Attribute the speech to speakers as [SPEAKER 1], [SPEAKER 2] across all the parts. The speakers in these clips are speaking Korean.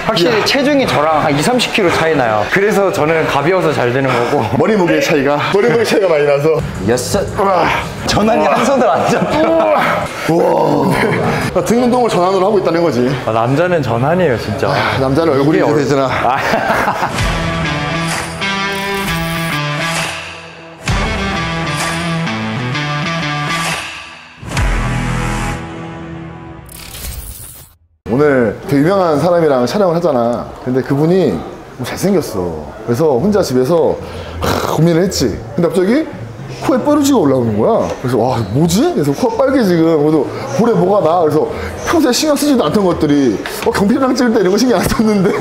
[SPEAKER 1] 확실히 체중이 저랑 한 2~30kg 차이 나요. 그래서 저는 가벼워서 잘 되는 거고.
[SPEAKER 2] 머리 무게 차이가 많이 나서.
[SPEAKER 1] 여섯. 전환이 한 손으로 안 잡혀.
[SPEAKER 2] 우와. 등 운동을 전환으로 하고 있다는 거지.
[SPEAKER 1] 남자는 전환이에요, 진짜.
[SPEAKER 2] 남자는 얼굴이 이제 되잖아. 오늘 되게 유명한 사람이랑 촬영을 하잖아. 근데 그분이 잘생겼어. 그래서 혼자 집에서 고민을 했지. 근데 갑자기 코에 뾰루지가 올라오는 거야. 그래서 와 뭐지? 그래서 코가 빨개 지금. 그래서 볼에 뭐가 나. 그래서 평소에 신경 쓰지도 않던 것들이 경피랑 찍을 때 이런 거 신경 안 썼는데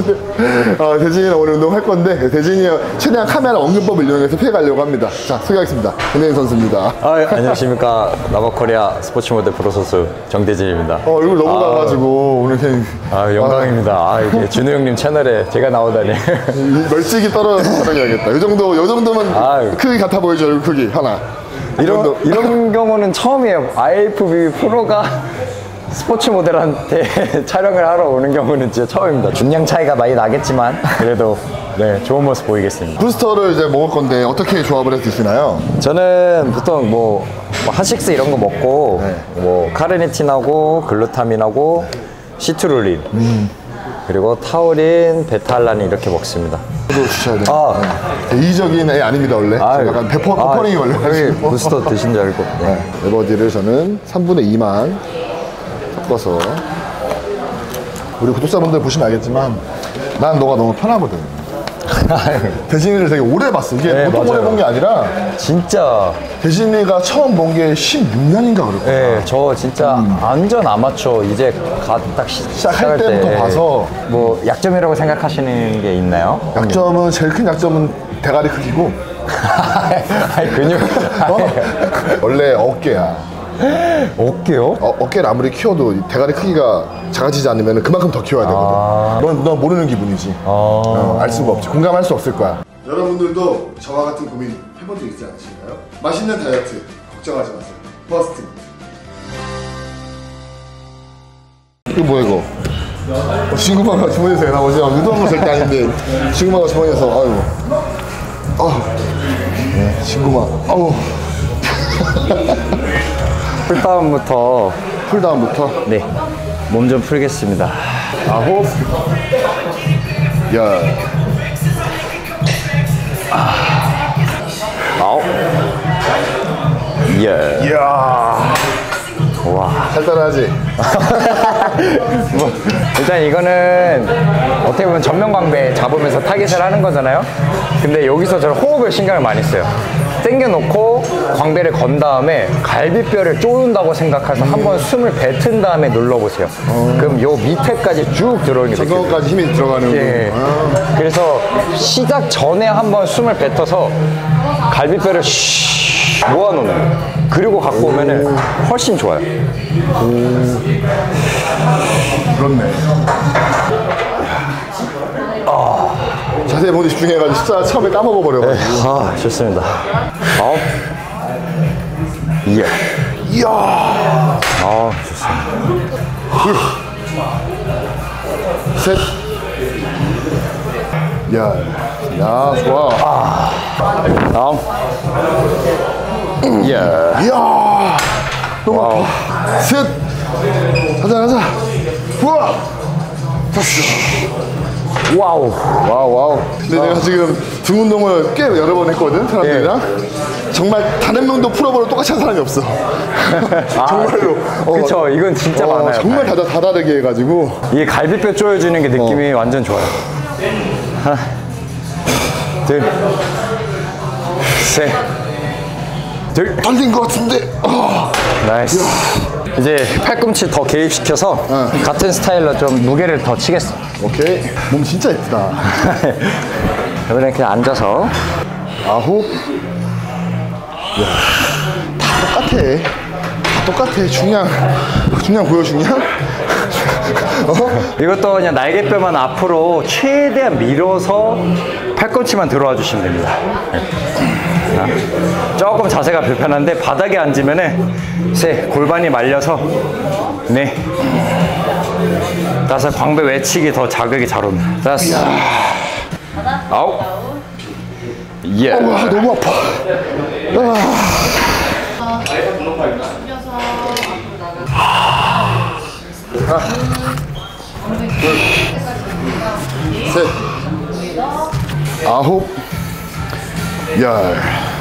[SPEAKER 2] 대진이랑 오늘 운동할 건데 대진이 최대한 카메라 언급법을 이용해서 피해가려고 합니다. 자 소개하겠습니다. 김혜인 선수입니다.
[SPEAKER 1] 안녕하십니까. 라바코리아 스포츠 모델 프로 선수 정대진입니다.
[SPEAKER 2] 얼굴 너무 나가지고 오늘 그냥
[SPEAKER 1] 영광입니다. 이게 준우 형님 채널에 제가 나오다니.
[SPEAKER 2] 멀찍이 떨어져야겠다. 요 정도면 크기 같아 보이죠. 얼굴 크기 하나.
[SPEAKER 1] 이런 경우는 처음이에요. IFBB 프로가 스포츠 모델한테 촬영을 하러 오는 경우는 진짜 처음입니다. 중량 차이가 많이 나겠지만 그래도 네, 좋은 모습 보이겠습니다.
[SPEAKER 2] 부스터를 이제 먹을 건데 어떻게 조합을 해서 드시나요?
[SPEAKER 1] 저는 보통 뭐 핫식스 이런 거 먹고 뭐 카르니틴하고 글루타민하고 시트룰린 그리고 타우린, 베타알라닌 이렇게 먹습니다.
[SPEAKER 2] 이거 주셔야 돼요. 이기적인 애 아닙니다 원래. 약간 페퍼링이 원래.
[SPEAKER 1] 부스터 드신 줄 알고.
[SPEAKER 2] 에버디를 저는 3분의 2만 섞어서. 우리 구독자분들 보시면 알겠지만 난 너가 너무 편하거든. 대진이를 되게 오래 봤어. 이게 보통 오래 본 게 아니라
[SPEAKER 1] 진짜
[SPEAKER 2] 대진이가 처음 본 게 16년인가 그랬구나.
[SPEAKER 1] 네, 저 진짜 완전 아마추어 이제 딱
[SPEAKER 2] 시작할 때부터 봐서.
[SPEAKER 1] 뭐 약점이라고 생각하시는 게 있나요?
[SPEAKER 2] 약점은 제일 큰 약점은 대가리 크기고
[SPEAKER 1] 근육
[SPEAKER 2] 원래 어깨야.
[SPEAKER 1] 어깨요?
[SPEAKER 2] 어깨를 아무리 키워도 대가리 크기가 작아지지 않으면 그만큼 더 키워야 되거든. 넌 모르는 기분이지. 알 수가 없지. 공감할 수 없을 거야. 여러분들도 저와 같은 고민 해본 적 있지 않으신가요? 맛있는 다이어트 걱정하지 마세요. 퍼스트. 이거 뭐야 이거? 친구마가 주머니에서 나오지. 의도한 건 절대 아닌데 친구마가 주머니에서 네, 친구마. 풀다운부터
[SPEAKER 1] 네, 몸 좀 풀겠습니다.
[SPEAKER 2] 호흡.
[SPEAKER 1] 아홉.
[SPEAKER 2] 이야.
[SPEAKER 1] 와.
[SPEAKER 2] 잘 따라하지?
[SPEAKER 1] 일단 이거는 어떻게 보면 전면광배 잡으면서 타깃을 하는 거잖아요. 근데 여기서 저는 호흡을 신경을 많이 써요. 당겨놓고 광배를 건 다음에 갈비뼈를 쪼는다고 생각해서 한번 숨을 뱉은 다음에 눌러보세요. 그럼 요 밑에까지 쭉 들어오는 게 느껴져요.
[SPEAKER 2] 저거까지 힘이 들어가는 거.
[SPEAKER 1] 그래서 시작 전에 한번 숨을 뱉어서 갈비뼈를 모아놓는 거예요. 그리고 갖고 오면은 훨씬 좋아요.
[SPEAKER 2] 그렇네. 자세히 보니 집중해가지고 숫자 처음에 까먹어버려가지고.
[SPEAKER 1] 좋습니다. 아홉. 이야. 좋습니다.
[SPEAKER 2] 둘. 셋. 야, 좋아.
[SPEAKER 1] 다음.
[SPEAKER 2] 이야. 너무 아파. 셋. 가자. 우와. 와우. 근데 내가 지금 등 운동을 꽤 여러 번 했거든, 사람들이랑. 정말 단 한 명도 풀어보러 똑같이 한 사람이 없어. 정말로.
[SPEAKER 1] 그쵸, 이건 진짜 많아요.
[SPEAKER 2] 정말 다 다르게 해가지고.
[SPEAKER 1] 이게 갈비뼈 조여주는 게 느낌이 완전 좋아요. 하나, 둘, 셋,
[SPEAKER 2] 떨린 것 같은데.
[SPEAKER 1] 나이스. 이제 팔꿈치 더 개입시켜서 같은 스타일로 좀 무게를 더 치겠어.
[SPEAKER 2] 오케이. 몸 진짜 예쁘다.
[SPEAKER 1] 이번엔 그냥 앉아서.
[SPEAKER 2] 아홉. 다 똑같아. 중량 보여주냐?
[SPEAKER 1] 이것도 그냥 날개뼈만 앞으로 최대한 밀어서 팔꿈치만 들어와 주시면 됩니다. 조금 자세가 불편한데 바닥에 앉으면은 골반이 말려서 다섯. 광배 외치기 더 자극이 잘 온다. 다섯. 아홉. 예.
[SPEAKER 2] 와, 너무 아파. 둘, 셋, 아홉, 열.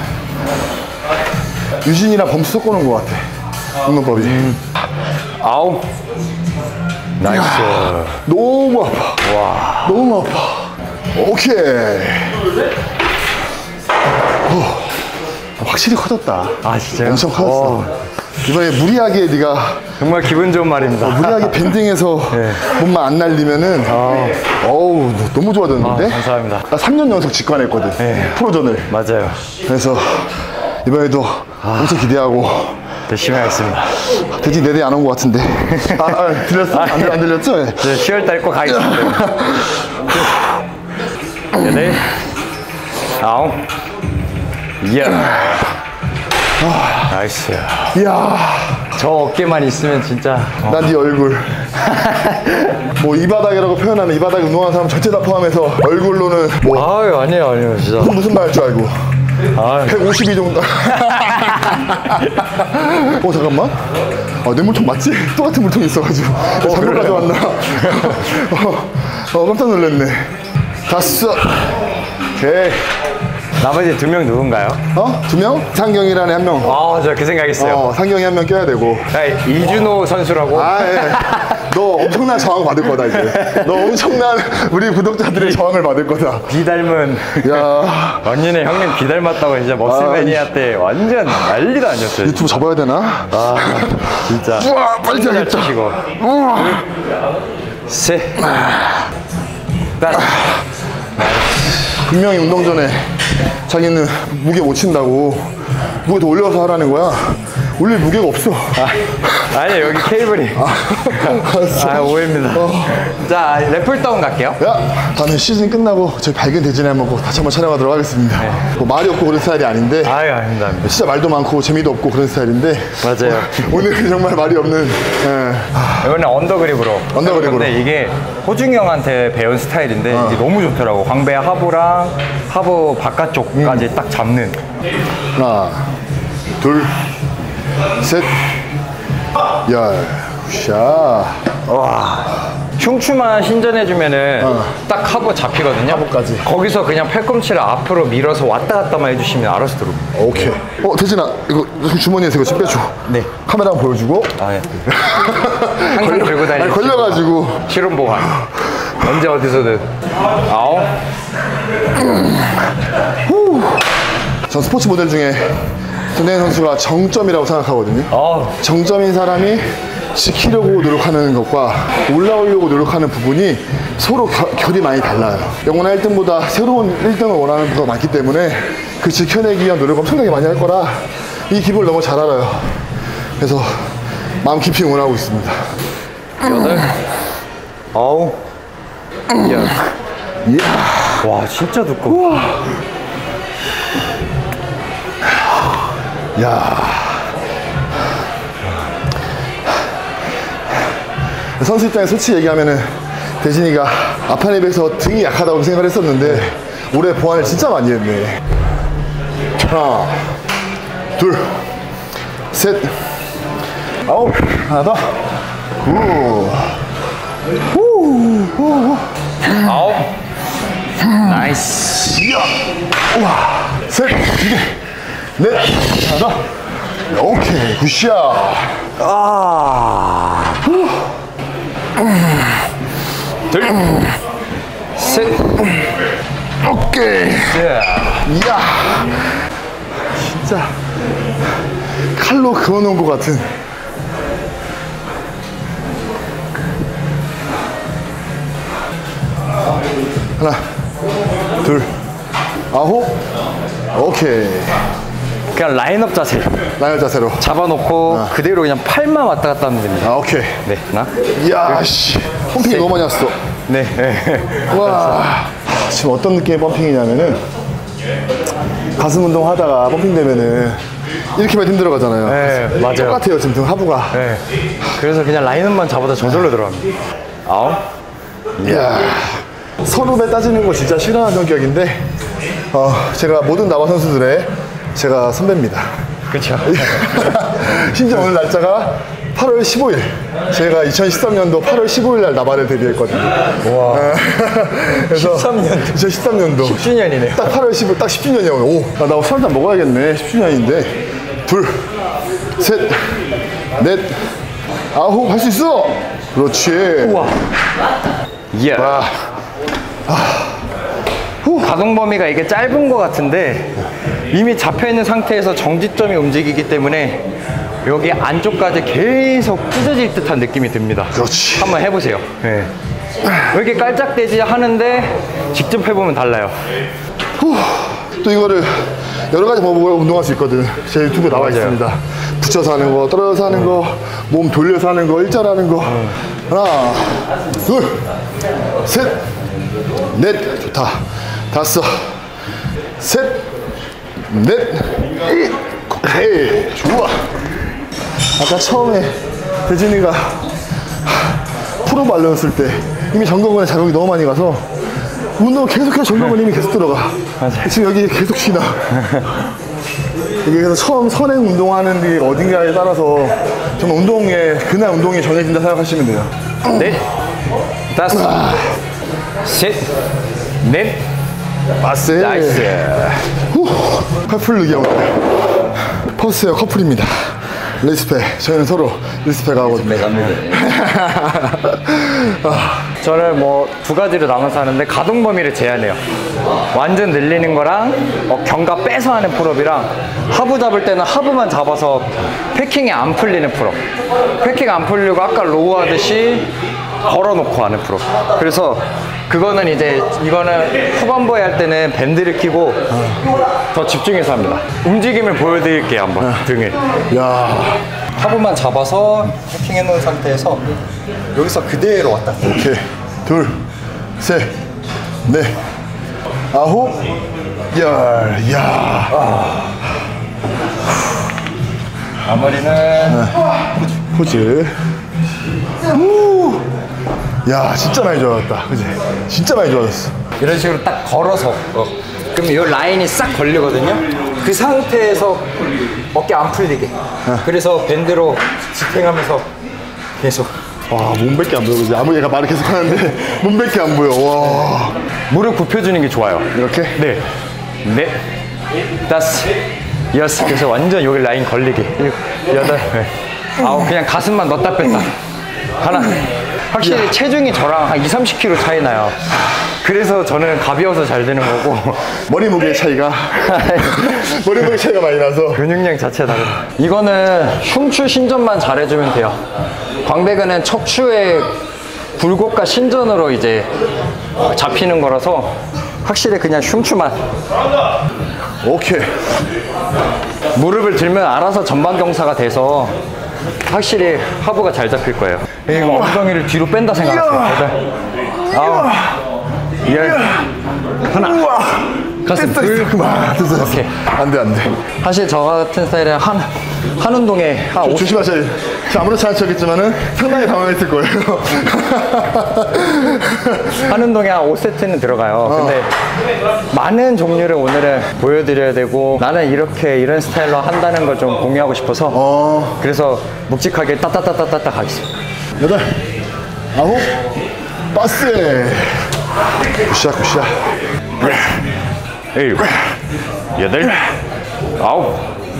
[SPEAKER 2] 유진이랑 범수 섞어놓은 것 같아. 운동법이.
[SPEAKER 1] 아홉. 나이스.
[SPEAKER 2] 너무 아파.
[SPEAKER 1] 와.
[SPEAKER 2] 너무 아파. 오케이. 확실히 커졌다.
[SPEAKER 1] 아, 진짜요?
[SPEAKER 2] 엄청 커졌어. 이번에 무리하게 네가
[SPEAKER 1] 정말 기분 좋은 말입니다.
[SPEAKER 2] 무리하게 밴딩해서
[SPEAKER 1] 네.
[SPEAKER 2] 몸만 안 날리면은 어우 너무 좋아졌는데?
[SPEAKER 1] 감사합니다.
[SPEAKER 2] 나 3년 연속 직관했거든.
[SPEAKER 1] 네.
[SPEAKER 2] 프로전을.
[SPEAKER 1] 맞아요.
[SPEAKER 2] 그래서 이번에도 엄청 기대하고
[SPEAKER 1] 열심히 하겠습니다.
[SPEAKER 2] 대진 내내 안 온 것 같은데. 들렸어? 안 들렸죠? 네.
[SPEAKER 1] 10월달 꼭 가겠습니다. 여덟. 아홉. 예. 나이스.
[SPEAKER 2] 이야,
[SPEAKER 1] 저 어깨만 있으면 진짜.
[SPEAKER 2] 난 네 얼굴. 뭐 이 바닥이라고 표현하는 이 바닥에 운동하는 사람 전체 다 포함해서 얼굴로는 뭐
[SPEAKER 1] 아유, 아니에요, 진짜.
[SPEAKER 2] 무슨 말 할 줄 알고.
[SPEAKER 1] 아유.
[SPEAKER 2] 152 정도. 잠깐만. 내 물통 맞지? 똑같은 물통이 있어가지고. 잘못
[SPEAKER 1] 그래요?
[SPEAKER 2] 가져왔나? 깜짝 놀랐네. 다섯. 오케이.
[SPEAKER 1] 나머지 두 명 누군가요?
[SPEAKER 2] 두 명? 상경이라는 한 명.
[SPEAKER 1] 아, 저 그 생각했어요.
[SPEAKER 2] 상경이 한 명 껴야 되고.
[SPEAKER 1] 이준호 선수라고.
[SPEAKER 2] 예. 너 엄청난 저항 받을 거다, 이제. 너 엄청난 우리 구독자들의 저항을 받을 거다.
[SPEAKER 1] 비 닮은.
[SPEAKER 2] 야,
[SPEAKER 1] 원년에 형님 비 닮았다고 진짜 머슬매니아 때 완전 난리도 아니었어요.
[SPEAKER 2] 유튜브 접어야 되나?
[SPEAKER 1] 진짜.
[SPEAKER 2] 우와, 빨리
[SPEAKER 1] 잘
[SPEAKER 2] 가야겠다.
[SPEAKER 1] 치시고.
[SPEAKER 2] 우와.
[SPEAKER 1] 셋. 다섯.
[SPEAKER 2] 분명히 운동 전에 자기는 무게 못 친다고 무게 더 올려서 하라는 거야. 올릴 무게가 없어.
[SPEAKER 1] 아니, 여기 케이블이.
[SPEAKER 2] 알았어.
[SPEAKER 1] 오해입니다. 자, 래플다운 갈게요.
[SPEAKER 2] 야, 다음에 시즌 끝나고 저희 밝은 대진에 한번 꼭 다시 한번 촬영하도록 하겠습니다. 뭐 말이 없고 그런 스타일이 아닌데
[SPEAKER 1] 아유, 아닙니다. 아닙니다.
[SPEAKER 2] 진짜 말도 많고 재미도 없고 그런 스타일인데
[SPEAKER 1] 맞아요.
[SPEAKER 2] 오늘은 정말 말이 없는
[SPEAKER 1] 이번엔 언더그립으로.
[SPEAKER 2] 언더그립으로.
[SPEAKER 1] 근데 이게 호중이 형한테 배운 스타일인데 이게 너무 좋더라고. 광배 하부랑 하부 바깥쪽까지 딱 잡는.
[SPEAKER 2] 하나, 둘, 셋, 열. 샤.
[SPEAKER 1] 와. 흉추만 신전해주면은 딱 하부 잡히거든요.
[SPEAKER 2] 하부까지.
[SPEAKER 1] 거기서 그냥 팔꿈치를 앞으로 밀어서 왔다 갔다만 해주시면 알아서 들어옵니다.
[SPEAKER 2] 오케이. 대진아, 이거 주머니에서 이거 좀 빼줘.
[SPEAKER 1] 네.
[SPEAKER 2] 카메라 한번 보여주고.
[SPEAKER 1] 아, 예. 항상 들고 다니는.
[SPEAKER 2] 걸려가지고.
[SPEAKER 1] 실험 보관. 언제 어디서든. 아홉.
[SPEAKER 2] 전 스포츠 모델 중에 손대현 선수가 정점이라고 생각하거든요. 정점인 사람이 지키려고 노력하는 것과 올라오려고 노력하는 부분이 서로 결이 많이 달라요. 영원한 1등보다 새로운 1등을 원하는 분가 많기 때문에 그 지켜내기 위한 노력을 엄청나게 많이 할 거라 이 기분을 너무 잘 알아요. 그래서 마음 깊이 응원하고 있습니다.
[SPEAKER 1] 여덟. 아홉. 열.
[SPEAKER 2] 이야.
[SPEAKER 1] 와, 진짜 두꺼워.
[SPEAKER 2] 야. 선수 입장에 솔직히 얘기하면은 대진이가 아판에 비해서 등이 약하다고 생각을 했었는데 올해 보완을 진짜 많이 했네. 하나, 둘, 셋, 아홉, 하나 더.
[SPEAKER 1] 아홉. 나이스.
[SPEAKER 2] 우와. 셋, 넷, 하나 더. 오케이, 굿샷.
[SPEAKER 1] 둘. 셋.
[SPEAKER 2] 오케이. 이야. 진짜 칼로 그어놓은 것 같은. 하나, 둘, 아홉. 오케이.
[SPEAKER 1] 그냥 라인업 자세.
[SPEAKER 2] 라이언 자세로.
[SPEAKER 1] 잡아놓고 그대로 그냥 팔만 왔다 갔다 하면 됩니다.
[SPEAKER 2] 오케이.
[SPEAKER 1] 네, 하나.
[SPEAKER 2] 이야, 씨. 펌핑이 너무 많이 왔어.
[SPEAKER 1] 네.
[SPEAKER 2] 와. 지금 어떤 느낌의 펌핑이냐면은 가슴 운동 하다가 펌핑 되면은 이렇게만 힘들어 가잖아요.
[SPEAKER 1] 네, 맞아요.
[SPEAKER 2] 똑같아요, 지금 등 하부가.
[SPEAKER 1] 네. 그래서 그냥 라인업만 잡아도 저절로 들어갑니다. 아홉.
[SPEAKER 2] 이야. 선후배 따지는 거 진짜 싫어하는 성격인데, 제가 모든 남아 선수들의 제가 선배입니다.
[SPEAKER 1] 그쵸.
[SPEAKER 2] 심지어 오늘 날짜가 8월 15일. 제가 2013년도 8월 15일 날 나바를 데뷔했거든요.
[SPEAKER 1] 와.
[SPEAKER 2] 그래서
[SPEAKER 1] 13년도.
[SPEAKER 2] 2013년도
[SPEAKER 1] 10주년이네요.
[SPEAKER 2] 딱 8월 15일 딱 10주년이야 오늘. 오, 나 술 한잔 먹어야겠네. 10주년인데. 둘, 셋, 넷, 아홉. 할 수 있어. 그렇지.
[SPEAKER 1] 우와. 이야.
[SPEAKER 2] 와.
[SPEAKER 1] 가동 범위가 이게 짧은 것 같은데 이미 잡혀 있는 상태에서 정지점이 움직이기 때문에 여기 안쪽까지 계속 찢어질 듯한 느낌이 듭니다.
[SPEAKER 2] 그렇지.
[SPEAKER 1] 한번 해보세요. 네. 왜 이렇게 깔짝대지 하는데 직접 해보면 달라요.
[SPEAKER 2] 또 이거를 여러 가지 방법으로 운동할 수 있거든. 제 유튜브에 나와
[SPEAKER 1] 맞아요.
[SPEAKER 2] 있습니다. 붙여서 하는 거, 떨어져서 하는 거, 몸 돌려서 하는 거, 일자로 하는 거. 하나, 둘, 셋, 넷. 좋다. 다섯, 셋, 넷, 오케이. 좋아. 아까 처음에 대진이가 프로 말렸을 때 이미 정강근에 자극이 너무 많이 가서 운동 계속해서 정강근 힘이 계속 들어가.
[SPEAKER 1] 맞아요.
[SPEAKER 2] 지금 여기 계속 쉬나. 여기서 처음 선행 운동하는 게 어딘가에 따라서 정말 그날 운동이 정해진다 생각하시면 돼요.
[SPEAKER 1] 넷, 다섯, 셋, 넷.
[SPEAKER 2] 빠세.
[SPEAKER 1] 나이스.
[SPEAKER 2] 커플 룩이야 오늘. 퍼스웨어 커플입니다. 리스펙. 저희는 서로 리스펙 하거든요.
[SPEAKER 1] 저는 뭐 두 가지로 나눠서 하는데 가동 범위를 제한해요. 완전 늘리는 거랑 견갑 빼서 하는 풀업이랑 하부 잡을 때는 하부만 잡아서 패킹이 안 풀리는 풀업. 패킹 안 풀리고 아까 로우 하듯이 걸어놓고 하는 풀업. 그래서 그거는 이제 이거는 후반부에 할 때는 밴드를 끼고 더 집중해서 합니다. 움직임을 보여드릴게요 한번 등을.
[SPEAKER 2] 야,
[SPEAKER 1] 하부만 잡아서 패킹해 놓은 상태에서 여기서 그대로 왔다.
[SPEAKER 2] 오케이. 둘, 셋, 넷, 아홉, 열. 야.
[SPEAKER 1] 마무리는
[SPEAKER 2] 포즈. 우. 야, 진짜 많이 좋아졌다. 그지? 진짜 많이 좋아졌어.
[SPEAKER 1] 이런 식으로 딱 걸어서 그럼 이 라인이 싹 걸리거든요. 그 상태에서 어깨 안 풀리게. 그래서 밴드로 지탱하면서 계속
[SPEAKER 2] 와, 몸밖에 안 보여. 그지? 아무 얘가 말을 계속 하는데 몸밖에 안 보여. 와.
[SPEAKER 1] 무릎 굽혀주는 게 좋아요.
[SPEAKER 2] 이렇게?
[SPEAKER 1] 네, 넷, 다섯, 여섯. 그래서 완전 여기 라인 걸리게. 일곱, 여덟, 아홉. 그냥 가슴만 넣었다 뺐다. 하나. 확실히 체중이 저랑 한 20-30kg 차이 나요. 그래서 저는 가벼워서 잘 되는 거고
[SPEAKER 2] 머리 무게 차이가 머리 무게 차이가 많이 나서.
[SPEAKER 1] 근육량 자체가 다르다. 이거는 흉추 신전만 잘해주면 돼요. 광배근은 척추의 굴곡과 신전으로 이제 잡히는 거라서 확실히 그냥 흉추만.
[SPEAKER 2] 오케이.
[SPEAKER 1] 무릎을 들면 알아서 전방경사가 돼서 확실히 하부가 잘 잡힐 거예요. 이거 엉덩이를 뒤로 뺀다 생각하세요. 여덟, 아홉, 열, 하나, 가슴 둘.
[SPEAKER 2] 됐어.
[SPEAKER 1] 오케이.
[SPEAKER 2] 안 돼, 안 돼.
[SPEAKER 1] 사실 저 같은 스타일은 한 운동에 한 50,
[SPEAKER 2] 조심하셔야 돼. 지금 아무렇지 않지 않겠지만은 상당히 당황했을 거예요.
[SPEAKER 1] 한 운동에 한 5세트는 들어가요. 근데 많은 종류를 오늘은 보여드려야 되고 나는 이렇게 이런 스타일로 한다는 걸 좀 공유하고 싶어서 그래서 묵직하게 따따따따따 가겠습니다.
[SPEAKER 2] 여덟, 아홉, 빠세. 굿샷, 굿샷.
[SPEAKER 1] 일곱, 여덟, 아홉,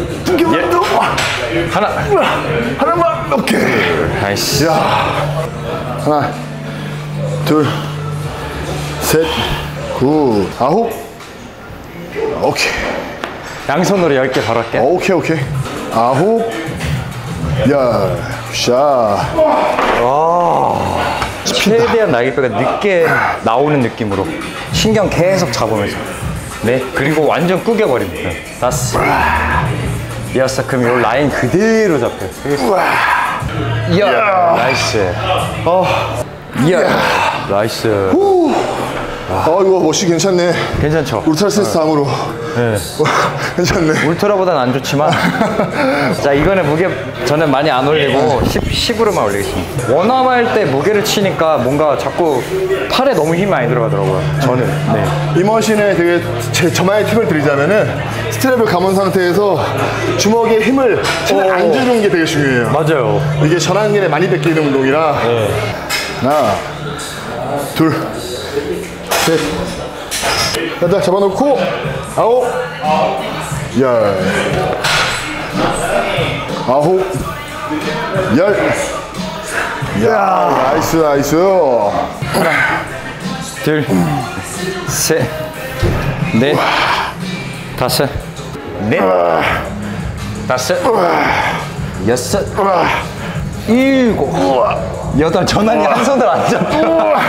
[SPEAKER 1] 하나,
[SPEAKER 2] 하나만. 오케이.
[SPEAKER 1] 나이스.
[SPEAKER 2] 야. 하나, 둘, 셋, 굿, 아홉. 오케이.
[SPEAKER 1] 양손으로 10개 바로 할게요.
[SPEAKER 2] 오케이, 오케이. 아홉, 열. 굿샷.
[SPEAKER 1] 최대한 날개뼈가 늦게 나오는 느낌으로 신경 계속 잡으면서. 네, 그리고 완전 구겨버립니다. 다섯, 여섯. 그럼 이 라인 그대로 잡혀요. 이야, 나이스. 이야, 나이스.
[SPEAKER 2] 이거 멋이 괜찮네.
[SPEAKER 1] 괜찮죠?
[SPEAKER 2] 울트라 센스 다음으로.
[SPEAKER 1] 네.
[SPEAKER 2] 괜찮네.
[SPEAKER 1] 울트라보다는 안 좋지만 자 이거는 무게 저는 많이 안 올리고 10으로만 올리겠습니다. 원암 할 때 무게를 치니까 뭔가 자꾸 팔에 너무 힘이 많이 들어가더라고요. 저는. 네.
[SPEAKER 2] 이 머신에 되게 저만의 팁을 드리자면은 스트랩을 감은 상태에서 주먹에 힘을 최대한 안 주는 게 되게 중요해요.
[SPEAKER 1] 맞아요.
[SPEAKER 2] 이게 전환길에 많이 뺏기는 운동이라.
[SPEAKER 1] 네.
[SPEAKER 2] 하나, 둘, 셋. 일단 잡아놓고 9, 10, 9, 10. 야, 나이스, 나이스.
[SPEAKER 1] 하나, 둘, 셋, 넷, 다섯, 넷, 다섯, 여섯, 일곱, 여덟. 전환이 한 손으로 안 잡혀.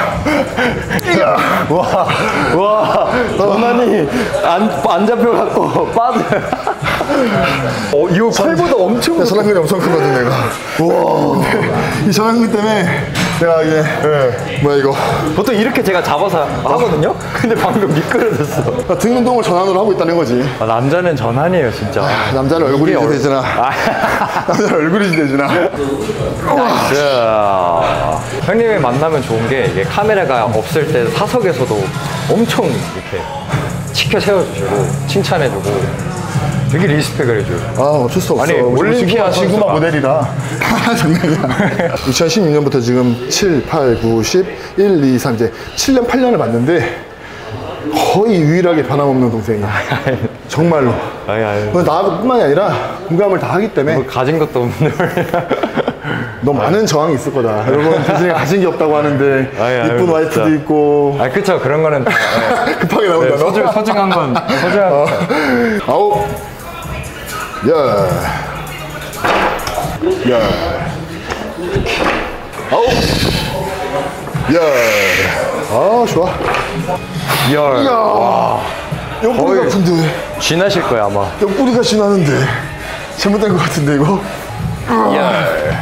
[SPEAKER 1] 와, 전환이 안 잡혀갖고 빠져요. 이거 팔보다 엄청.
[SPEAKER 2] 전환근이 엄청 크거든, 내가. 우와. 근데 이 전환근 때문에 내가 이게, 뭐야, 이거.
[SPEAKER 1] 보통 이렇게 제가 잡아서 하거든요? 근데 방금 미끄러졌어.
[SPEAKER 2] 등 운동을 전환으로 하고 있다는 거지.
[SPEAKER 1] 남자는 전환이에요, 진짜.
[SPEAKER 2] 남자는 얼굴이 이제 되잖아. 남자는 얼굴이 이제 되잖아.
[SPEAKER 1] 나이스. 형님이 만나면 좋은 게 이게 카메라가 없을 때 사석에서도 엄청 이렇게 치켜 세워주시고 칭찬해주고 되게 리스펙을 해줘요.
[SPEAKER 2] 어쩔 수 없어.
[SPEAKER 1] 아니, 올림피아
[SPEAKER 2] 지구마
[SPEAKER 1] 선수가.
[SPEAKER 2] 모델이라. 장난이야. 2016년부터 지금 7, 8, 9, 10, 1, 2, 3 이제 7년, 8년을 봤는데 거의 유일하게 변함없는 동생이야. 정말로.
[SPEAKER 1] 아니.
[SPEAKER 2] 나뿐만이 아니라 공감을 다 하기 때문에
[SPEAKER 1] 뭐 가진 것도 없는데.
[SPEAKER 2] 너 많은 저항이 있을 거다. 여러분 대진이 가진 게 없다고 하는데 이쁜 와이프도
[SPEAKER 1] 진짜.
[SPEAKER 2] 있고.
[SPEAKER 1] 그쵸. 그런 거는 다,
[SPEAKER 2] 급하게 나온다. 너?
[SPEAKER 1] 소중한 건 소중한 거.
[SPEAKER 2] 9, 10, 10, 좋아.
[SPEAKER 1] 열.
[SPEAKER 2] 이야, 옆구리
[SPEAKER 1] 거의.
[SPEAKER 2] 같은데.
[SPEAKER 1] 쥐나실 거야, 아마.
[SPEAKER 2] 옆구리가 지나는데. 잘못된 것 같은데, 이거?
[SPEAKER 1] 열.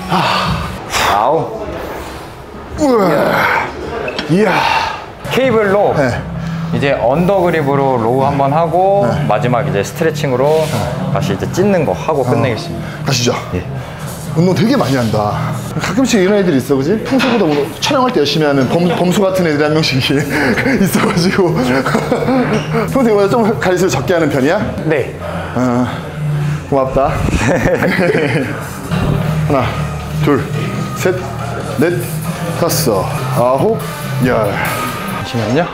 [SPEAKER 1] 아홉.
[SPEAKER 2] 우와. 이야.
[SPEAKER 1] 케이블로
[SPEAKER 2] 네.
[SPEAKER 1] 이제 언더그립으로 로우 한번 하고 마지막 이제 스트레칭으로 다시 이제 찢는 거 하고 끝내겠습니다.
[SPEAKER 2] 가시죠. 운동 되게 많이 한다. 가끔씩 이런 애들이 있어, 그지? 평소보다 뭐 촬영할 때 열심히 하는 범수 같은 애들이 한 명씩 있어가지고. 평소보다 좀 가리수를 적게 하는 편이야?
[SPEAKER 1] 네.
[SPEAKER 2] 고맙다. 하나, 둘, 셋, 넷, 다섯, 아홉, 열.
[SPEAKER 1] 잠시만요.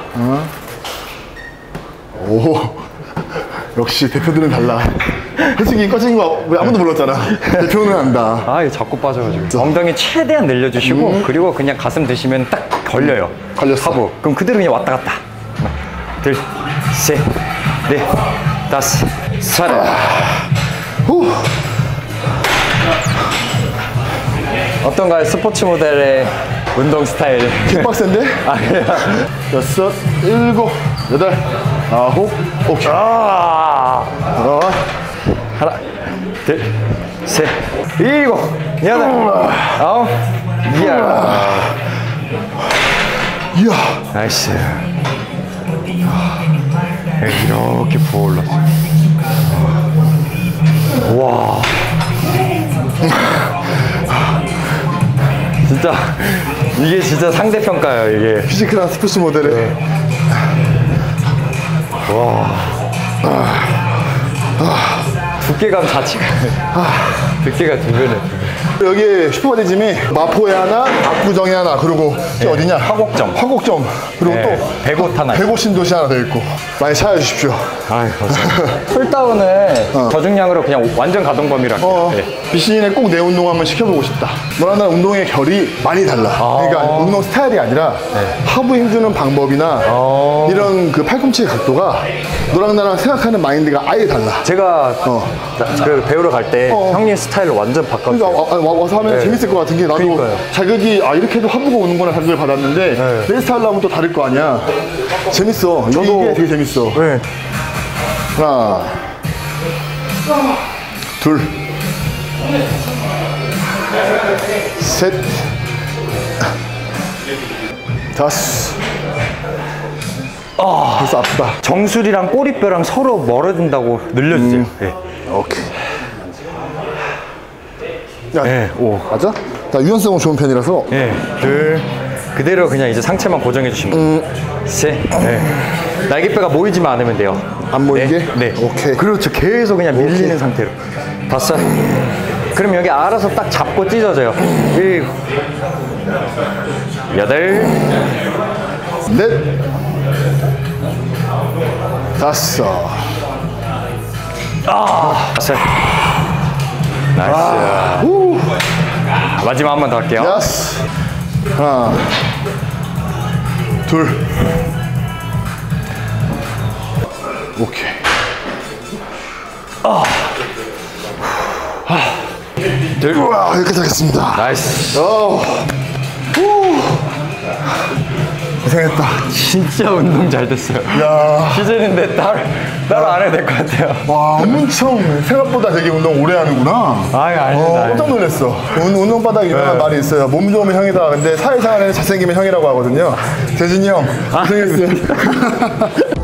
[SPEAKER 2] 오, 역시 대표들은 달라. 솔직히 꺼진 거 아무도 몰랐잖아. 대표는 안다.
[SPEAKER 1] 이거 자꾸 빠져가지고. 엉덩이 최대한 늘려주시고 그리고 그냥 가슴 드시면 딱 걸려요.
[SPEAKER 2] 걸렸어.
[SPEAKER 1] 하부. 그럼 그대로 그냥 왔다 갔다. 하나, 둘, 셋, 넷, 다섯, 서른.
[SPEAKER 2] 후.
[SPEAKER 1] 어떤가요? 스포츠 모델의 운동 스타일.
[SPEAKER 2] 킥박스인데?
[SPEAKER 1] 그래요?
[SPEAKER 2] 여섯, 일곱, 여덟, 아홉, 오케이.
[SPEAKER 1] 하나, 둘, 셋, 일곱, 여덟, 아홉, 열.
[SPEAKER 2] 이야.
[SPEAKER 1] 나이스. 이렇게 부어 올랐어. 와. 진짜 이게 진짜 상대평가예요, 이게.
[SPEAKER 2] 피지컬한 스포츠 모델에.
[SPEAKER 1] 두께감 자체가 두께가 두 배네.
[SPEAKER 2] 여기 슈퍼바디짐이 마포에 하나, 압구정에 하나, 그리고 저 어디냐?
[SPEAKER 1] 화곡점.
[SPEAKER 2] 화곡점. 그리고
[SPEAKER 1] 네,
[SPEAKER 2] 또
[SPEAKER 1] 백옷 하나.
[SPEAKER 2] 백옷 신도시 하나 더 있고. 많이 찾아주십시오.
[SPEAKER 1] 풀다운은 저중량으로 그냥 완전 가동 범위로 할게요. 네.
[SPEAKER 2] 비신에 꼭 내 운동 한번 시켜보고 싶다. 너랑 나랑 운동의 결이 많이 달라. 그러니까 운동 스타일이 아니라 하부 힘주는 방법이나 이런 그 팔꿈치의 각도가 너랑 나랑 생각하는 마인드가 아예 달라.
[SPEAKER 1] 제가 그 배우러 갈 때
[SPEAKER 2] 어.
[SPEAKER 1] 형님 스타일로 완전 바꿨어요.
[SPEAKER 2] 그러니까 와서 하면
[SPEAKER 1] 네.
[SPEAKER 2] 재밌을 것 같은 게 나도
[SPEAKER 1] 그러니까요.
[SPEAKER 2] 자극이 이렇게 해도 하부가 오는구나 자극을 받았는데 내 스타일로 하면 또 다를 거 아니야. 재밌어. 이게 되게 재밌어.
[SPEAKER 1] 네.
[SPEAKER 2] 하나, 둘, 셋, 다섯, 벌써 아프다.
[SPEAKER 1] 정수리랑 꼬리뼈랑 서로 멀어진다고 늘려주세요. 네.
[SPEAKER 2] 오케이. 야,
[SPEAKER 1] 네, 오.
[SPEAKER 2] 맞아? 나 유연성은 좋은 편이라서.
[SPEAKER 1] 네, 둘. 그대로 그냥 이제 상체만 고정해 주시면 돼요. 셋. 네. 날개뼈가 모이지만 않으면 돼요.
[SPEAKER 2] 안 모이게?
[SPEAKER 1] 네.
[SPEAKER 2] 오케이.
[SPEAKER 1] 그렇죠. 계속 그냥 밀리는 상태로. 다섯. 그럼 여기 알아서 딱 잡고 찢어져요. 일곱. 여덟.
[SPEAKER 2] 넷. 다섯.
[SPEAKER 1] 다섯. 나이스.
[SPEAKER 2] 후.
[SPEAKER 1] 마지막 한 번 더 할게요.
[SPEAKER 2] 야스. 하나. 둘. 오케이.
[SPEAKER 1] 둘.
[SPEAKER 2] 우와, 여기까지 하겠습니다.
[SPEAKER 1] 나이스.
[SPEAKER 2] 후. 고생했다.
[SPEAKER 1] 진짜 운동 잘 됐어요.
[SPEAKER 2] 야.
[SPEAKER 1] 시즌인데 따로 안 해도 될 것 같아요.
[SPEAKER 2] 와, 엄청 생각보다 되게 운동 오래 하는구나.
[SPEAKER 1] 아유, 아닙니다.
[SPEAKER 2] 깜짝 놀랐어. 운동 바닥에 유명한 말이 있어요. 몸 좋으면 형이다. 근데 사회생활에는 잘생기면 형이라고 하거든요. 대진이 형, 고생했어요.